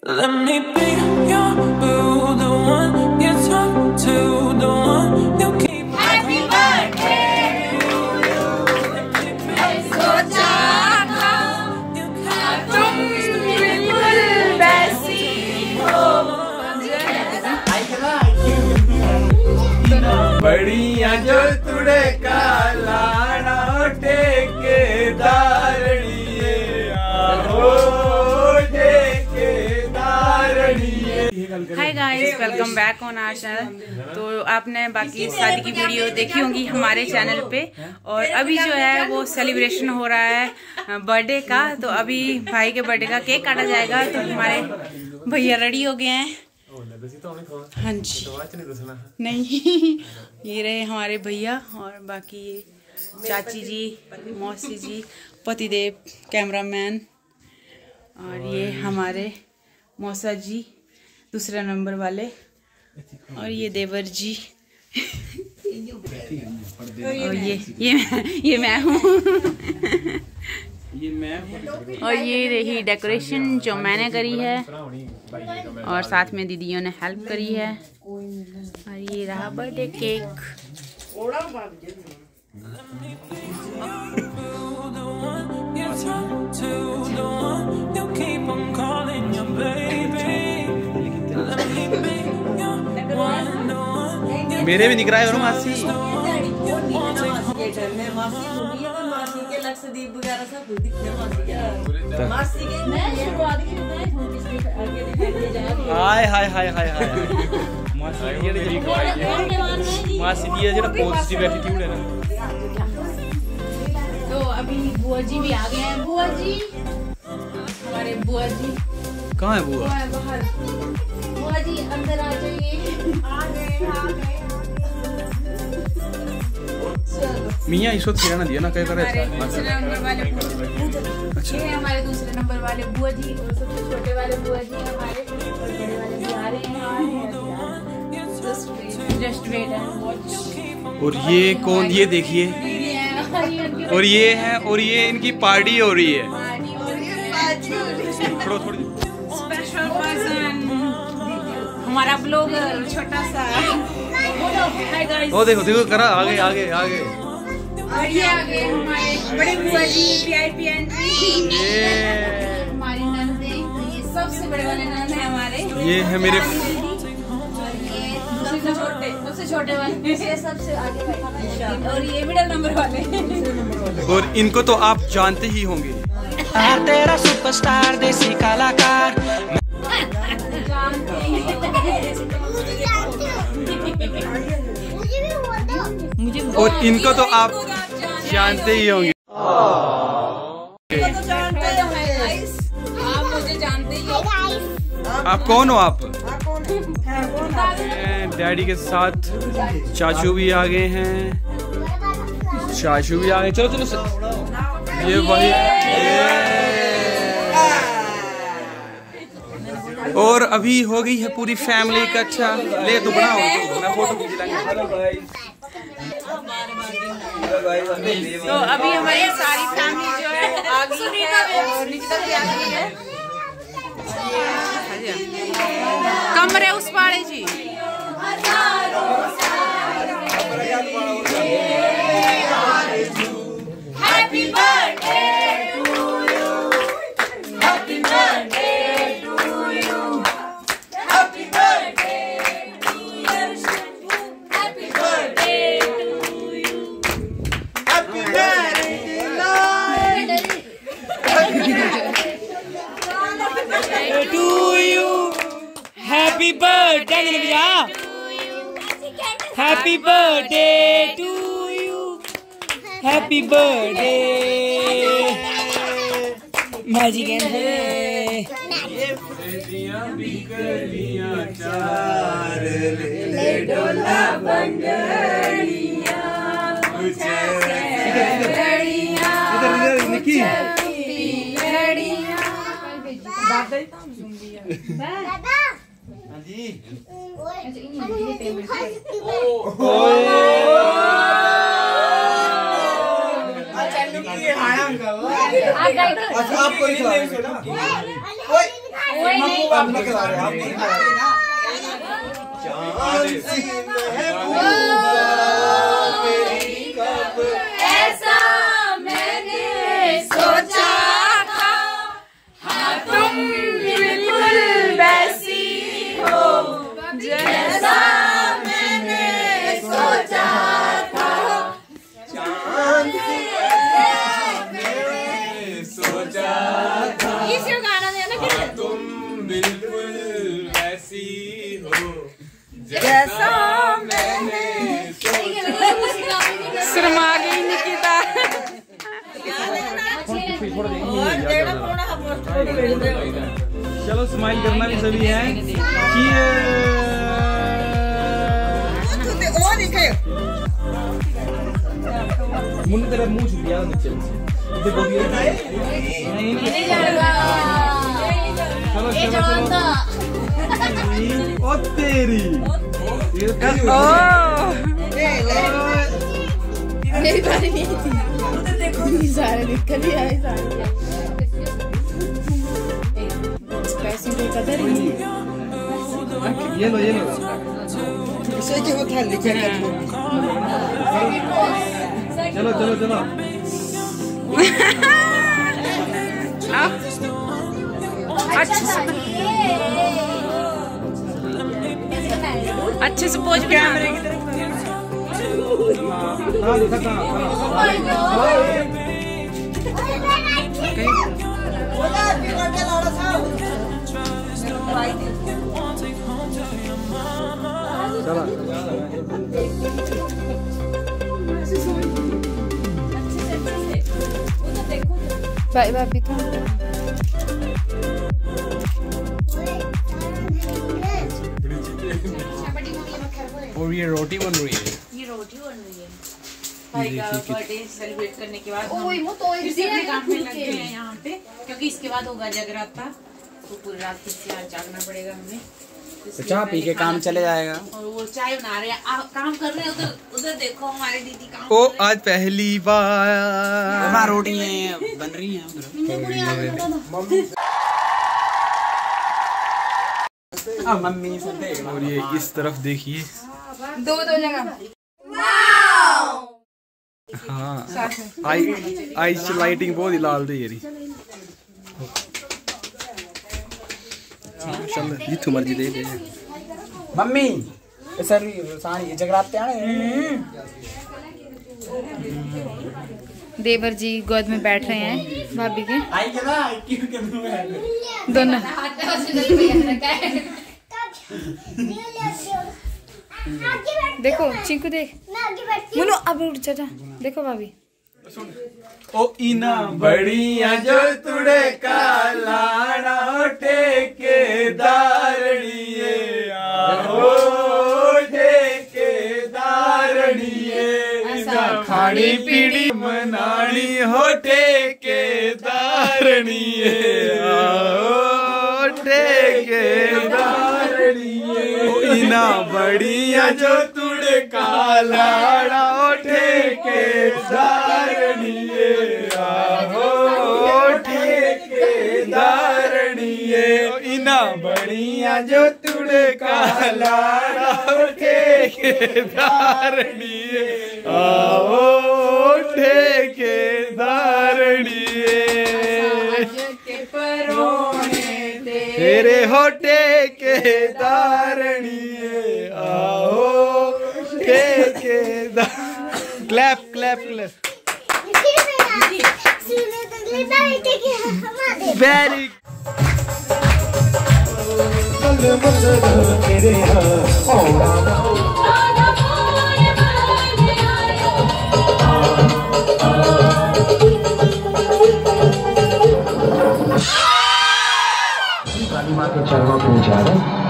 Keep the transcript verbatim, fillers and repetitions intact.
Let me be your boo, the one you talk to, the one you keep. Happy birthday to you. सोचा था तुम बिल्कुल वैसी हो। बढ़िया जो तुड़े का लाड़ा टेके दारड़िए आओ hi guys, welcome back on our channel. तो आपने बाकी शादी की वीडियो देखी होंगी हमारे चैनल पे, और अभी जो है वो सेलिब्रेशन हो रहा है बर्थडे का। तो अभी भाई के बर्थडे का केक काटा जाएगा। तो हमारे भैया रेडी हो गए हैं। हाँ जी, नहीं ये रहे हमारे भैया, और बाकी ये चाची जी, मौसी जी, पतिदेव कैमरामैन, और ये हमारे मौसा जी दूसरा नंबर वाले, और ये देवर जी और ये ये मैं ये मैं हूँ ये मैं हूँ। और ये रही डेकोरेशन जो मैंने करी है, और साथ में दीदियों ने हेल्प करी है। और ये रहा बर्थडे केक। मेरे भी निकरा है मासी। हाय हाय हाय हाय हाय मासी की जो पॉजिटिव एटीट्यूड है ना। तो अभी बुआ जी भी आ गए हैं। बुआ जी, हमारे बुआ जी कहाँ है? बुआ बाहर। बुआ जी अंदर आ जाइए। आ गए आ गए। मियाँ इस वक्त खिलाना दिया ना, क्या कर रहे हैं? दूसरे नंबर वाले अच्छा, ये हमारे दूसरे नंबर वाले बुआ जी, और सबसे छोटे वाले बुआ जी हमारे, और बड़े वाले भी आ रहे हैं। Just wait and watch. और ये कौन? ये देखिए, और ये है, और ये इनकी पार्टी हो रही है। थोड़ा थोड़ा स्पेशल पर्सन हमारा ब्लॉगर छोटा सा। Hi guys. ओ देखो देखो करा, आगे आगे आगे। और ये आगे हमारे बड़े बुआ जी वीआईपी एंट्री। ये हमारी नंदे, ये सबसे बड़े वाले नंद है हमारे। ये है मेरे सबसे छोटे सबसे छोटे वाले, ये सबसे आगे वाले, और ये मिडिल नंबर वाले। और इनको तो आप जानते ही होंगे। तेरा सुपरस्टार देसी कलाकार। और इनको तो आप जानते ही होंगे। आप मुझे जानते ही हो। आप कौन हो? आप डैडी के साथ चाचू भी आ गए हैं, चाचू भी आ गए। चलो चलो सर। ये वही, और अभी हो गई है पूरी फैमिली इकट्ठा। ले तो बनाओ, मैं फोटो खींच लाऊंगा। तो अभी हमारी सारी फैमिली जो है आ गई है, और निकिता भी आ गई है। कमरे उस पाड़े जी। Happy birthday to you, happy birthday to you, happy birthday to you, happy birthday to you, happy birthday to you, happy birthday भैया, happy birthday to you, happy birthday magic and ले डोला बंगड़िया ऐसा मैंने सोचा था, हाँ तुम बिल्कुल वैसी हो जैसा मैंने सोचा था। सोचा था इसी गाना देना कि तुम बिल्कुल वैसी हो जैसा मैंने शर्मा गई निकिता। चलो स्माइल करना भी सभी है। मुन्ने तेरा मुंह छुप गया नीचे से। देखो ये नहीं चलो चलो चलो ओ तेरी ये मेरी बारी नहीं थी। उधर देखो सारे निकल ही आए सारे। पैसे की कदर ही नहीं। ये लो ये लो सही के होता है लिखे का। चलो चलो चलो अच्छे से अच्छे से पोज भी कैमरे की तरफ। हाँ दिखा था चला बाय बाय भी तो और ये रोटी बन रही है। ये रोटी बन रही है। भाई का बर्थडे सेलिब्रेट करने के बाद हम फिर से अपने काम में लग गए हैं यहाँ पे, क्योंकि इसके बाद होगा जगराता, तो पूरी रात फिर से आज जागना पड़ेगा हमें। तो चाय पी के काम चले जाएगा। और वो चाय बना रहे हैं, काम कर रहे हैं। उधर उधर देखो हमारे दीदी काम ओ आज पहली बार रोटी बन रही है मम्मी से देख। और ये इस तरफ देखिए। दो दो जगह। हाँ आई आई लाइटिंग बहुत ही लाल दी यारी। चल जितू मर्जी दे दे मम्मी सर सानी जगराते आने। देवर जी गोद में बैठ रहे हैं भाभी के दोनों। देखो चिंकू देख मुनो अब उठ जा। देखो भाभी ओ इना बढ़िया जो तुड़े का लाड़ा ठेकेदारड़िए आओ ठेकेदारड़िए खाड़ी पीड़ी मनानी हो ठेकेदारड़िए आओ ठेकेदारड़िए इना बढ़िया जो तुड़े का लाड़ा ठेकेदारड़िए आहो ठेकेदारड़िए इना बढ़िया जो तुड़े का लाड़ा ठेकेदारड़िए आओ ठेकेदारड़िए तेरे हो ठेकेदारड़िए आओ ठेकेदार। Clap clap clap very Kali माँ के चरणों में जा रहे